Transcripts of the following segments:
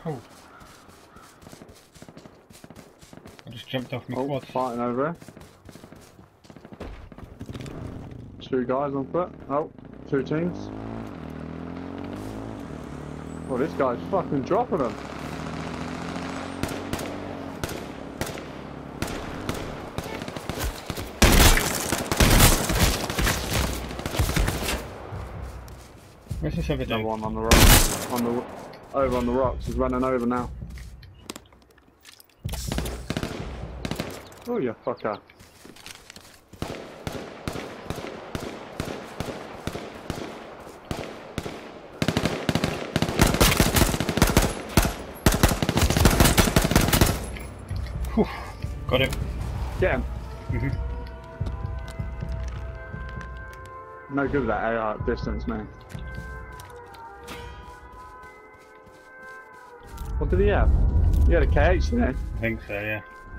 Oh. I just jumped off my Oh, quad. fighting over here. 2 guys on foot. Oh, 2 teams. Oh, this guy's fucking dropping them. Where's this other Another dude? one on the rock. Over on the rocks. He's running over now. Oh, you fucker. Whew. Got him. Get him. Mhm. No good at that AR at distance, man. What did he have? He had a KH, didn't he? I think so, yeah.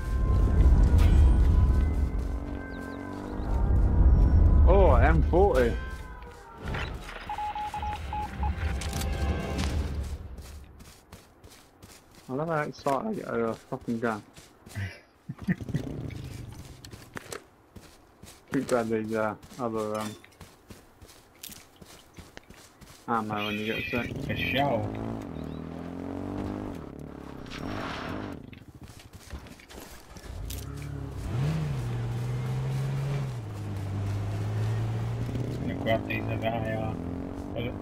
Oh, M40. I love how excited I get over a fucking gun. Keep glad these other ammo when you get sick. For sure. I'm gonna grab these other AR bullets.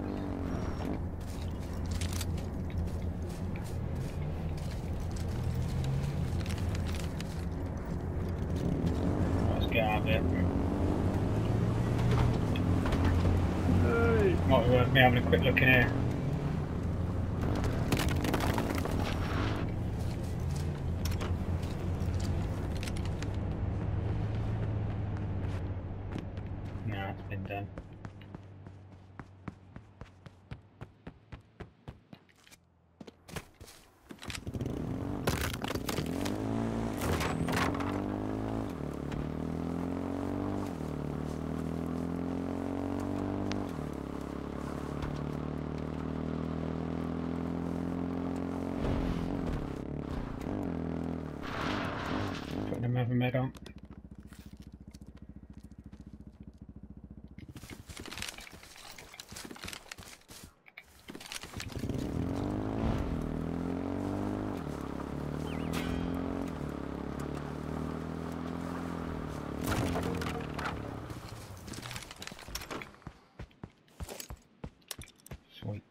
Let's get out of it. Hey. Might be worth me having a quick look in here. No, it's been done. Putting another med on. Sweet.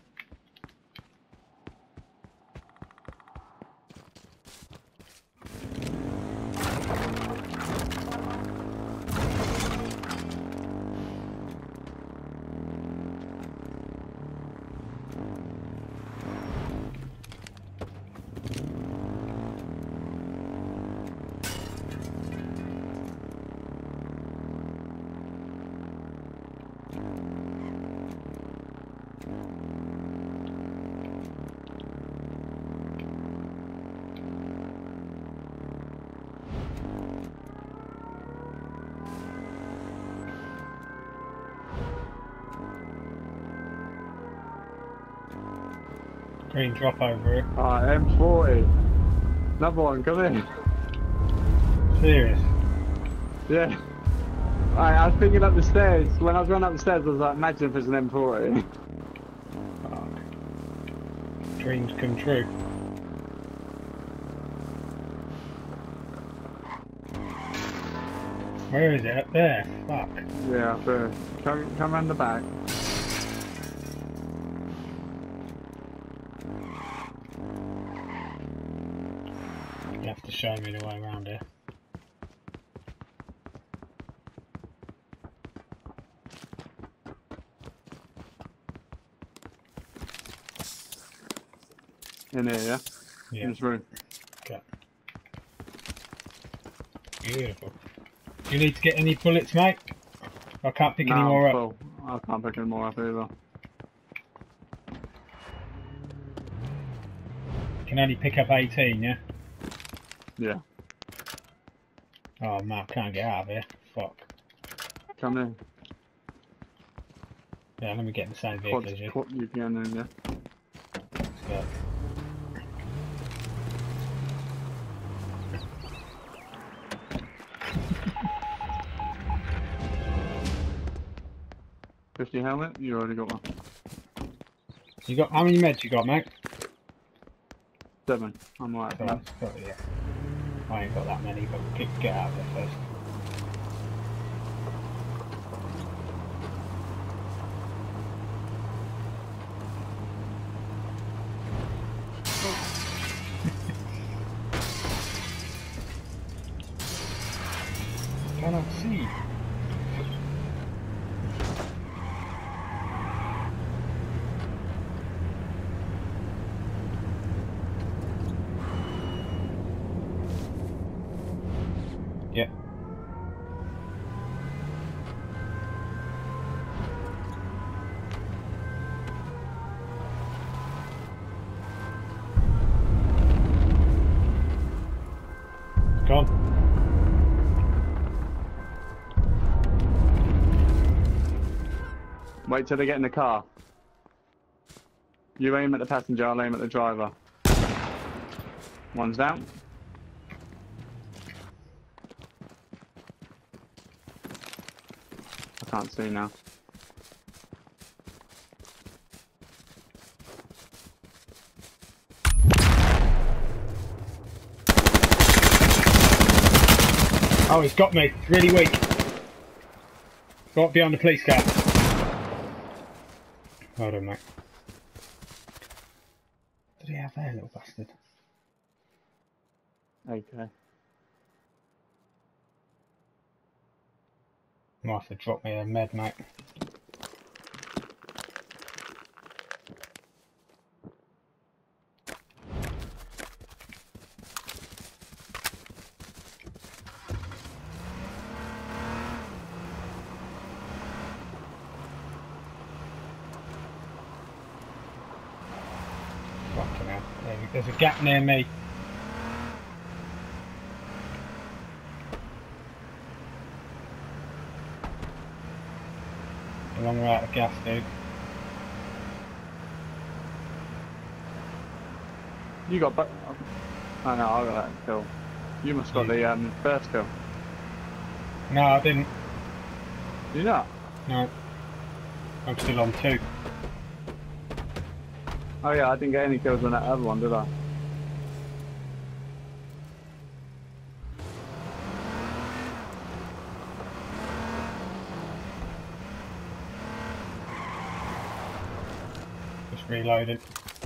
Green drop over here. Alright, M40. Another one, come in. Serious? Yeah. Alright, I was picking up the stairs. When I was running up the stairs, I was like, imagine if it's an M40. Fuck. Dreams come true. Where is it? Up there? Fuck. Yeah, up there. Come around the back. You have to show me the way around here. In here, yeah? Yeah. In this room. Okay. Beautiful. Do you need to get any bullets, mate? I can't pick any more up. Full. I can't pick any more up either. Can only pick up 18, yeah? Yeah. Oh man, I can't get out of here. Fuck. Come in. Yeah, let me get in the same vehicle as you. You can in, yeah. Fuck. 50 helmet? You already got one. You got how many meds you got, mate? 7. I'm alright. So that's yeah. I ain't got that many, but get out of there first. Cannot see. Yeah. Gone. Wait till they get in the car. You aim at the passenger, I'll aim at the driver. One's down. I can't see now. Oh, he's got me. It's really weak. Got behind the police car. Hold on, mate. Did he have there, little bastard? Okay. Might have to drop me a med, mate. Fucking hell. There's a gap near me. A long way out of gas, dude. You got oh no, I got that kill. You must got the first kill. No, I didn't. You not? No. I'm still on 2. Oh yeah, I didn't get any kills on that other one, did I? Just reloaded.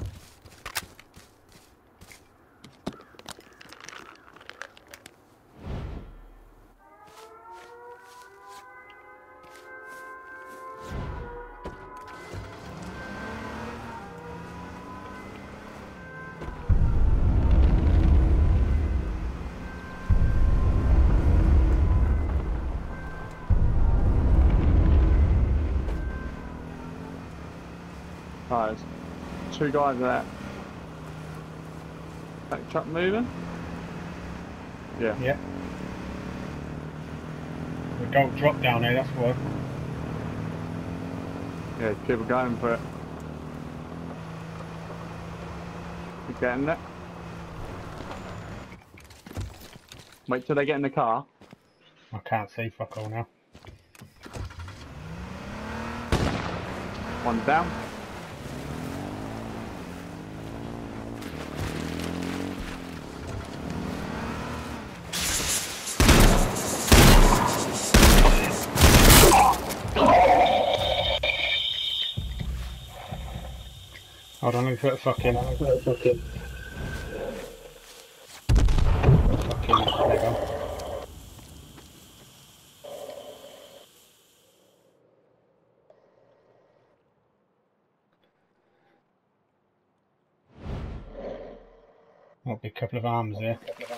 Right, there's 2 guys there. That truck moving? Yeah. Yeah. We got drop down here, that's why. Yeah, people going for it. You getting it? Wait till they get in the car. I can't see fuck all now. One's down. Hold on, let me put a fucking... Fucking leg on. Might be a couple of arms here.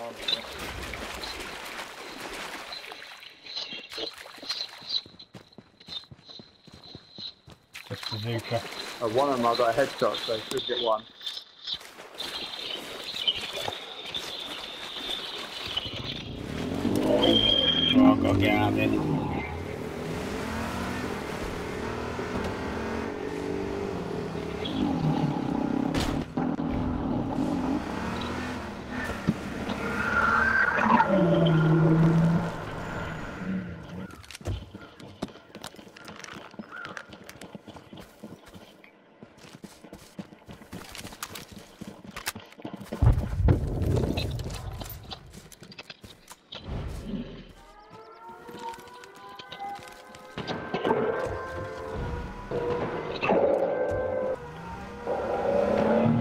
Just bazooka. Oh, one of them I got a headshot, so I should get one. Oh, I've got to get out of here.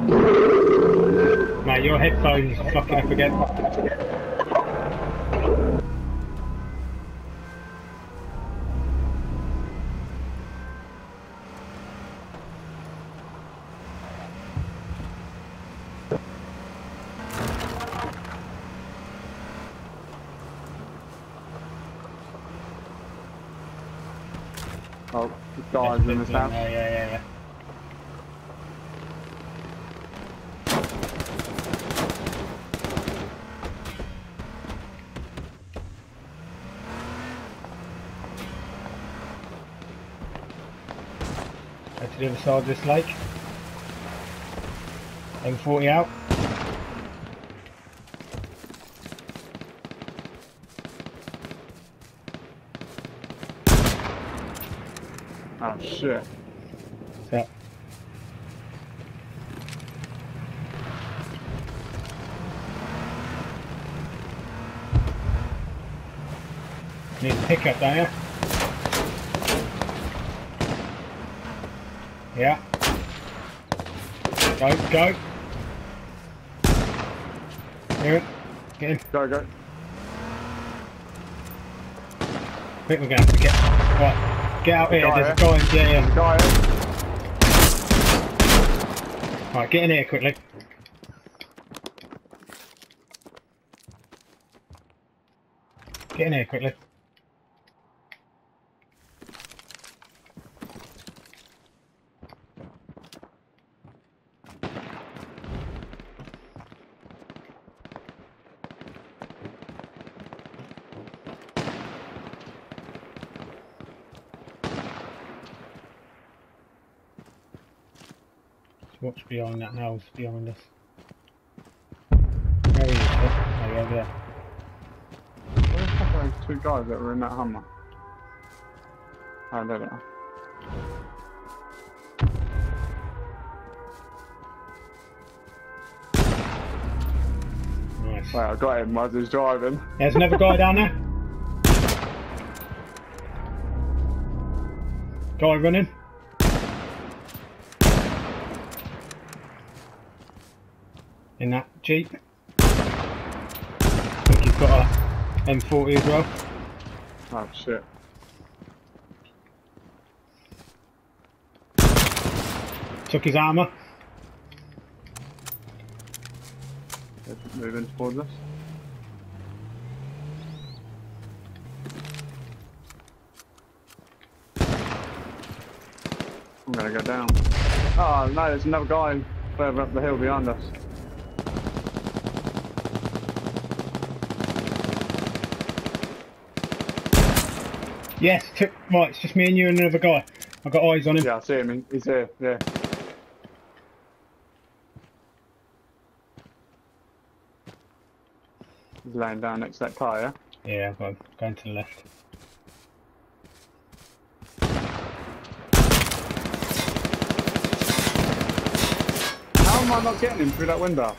Mate, your headphones are fucking up again. Oh, the guys in this house. Yeah. Head to the other side of this lake. M40 out. Oh shit. So, need a pickup, don't you? Yeah. Go. Hear it? Get in. Go. I think we're going to have to get... Right, get out here. There's a guy in... Yeah. Guy. Right, get in here quickly. Get in here quickly. Watch behind that house behind us. Where are you, sir? Oh, you're over there. Where the fuck are those two guys that were in that Hummer? Oh, there they are. Nice. Wait, I got him while he was driving. There's another guy down there. Guy running. In that Jeep. I think he's got a M40 as well. Oh shit. Took his armour. They're moving towards us. I'm gonna go down. Oh no, there's another guy further up the hill behind us. Yes, right, it's just me and you and another guy. I've got eyes on him. Yeah, I see him. He's here. Yeah. He's laying down next to that car, yeah? Yeah, I've got him. Going to the left. How am I not getting him through that window?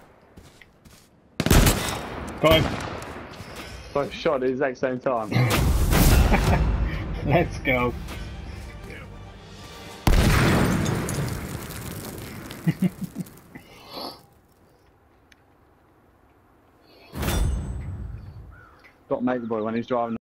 Got him. Both shot at the exact same time. Let's go. Got mate the boy when he's driving.